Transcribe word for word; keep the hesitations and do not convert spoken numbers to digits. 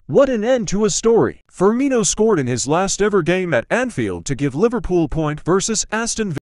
What an end to a story! Firmino scored in his last ever game at Anfield to give Liverpool point versus Aston Villa.